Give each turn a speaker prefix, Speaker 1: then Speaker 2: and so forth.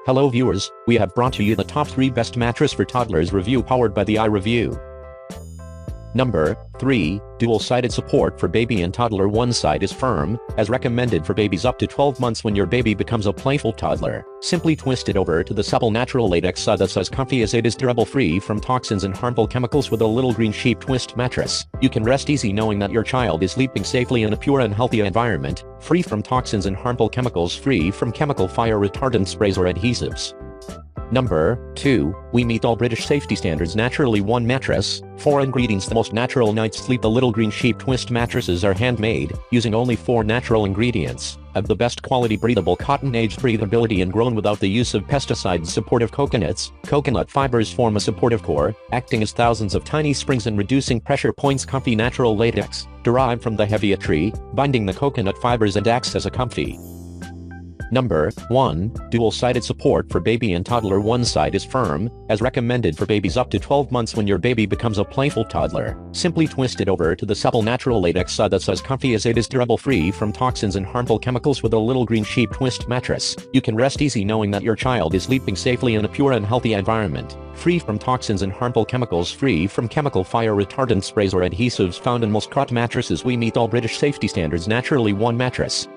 Speaker 1: Hello viewers, we have brought to you the top 3 best mattress for toddlers review powered by the iReview. Number 3, dual-sided support for baby and toddler. One side is firm, as recommended for babies up to 12 months. When your baby becomes a playful toddler, simply twist it over to the supple natural latex side that's as comfy as it is durable, free from toxins and harmful chemicals. With a little green sheep twist mattress, you can rest easy knowing that your child is sleeping safely in a pure and healthy environment, free from toxins and harmful chemicals, free from chemical fire retardant sprays or adhesives. Number 2, we meet all British safety standards. Naturally One mattress, 4 ingredients. The most natural night's sleep. The little green sheep twist mattresses are handmade, using only 4 natural ingredients, of the best quality breathable cotton, aged breathability, and grown without the use of pesticides. Supportive coconut fibers form a supportive core, acting as thousands of tiny springs and reducing pressure points. Comfy natural latex, derived from the heavier tree, binding the coconut fibers and acts as a comfy. Number 1, dual-sided support for baby and toddler. One side is firm, as recommended for babies up to 12 months. When your baby becomes a playful toddler, simply twist it over to the supple natural latex side that's as comfy as it is durable, free from toxins and harmful chemicals. With a little green sheep twist mattress, you can rest easy knowing that your child is sleeping safely in a pure and healthy environment, free from toxins and harmful chemicals, free from chemical fire retardant sprays or adhesives found in most cot mattresses. We meet all British safety standards. Naturally One mattress,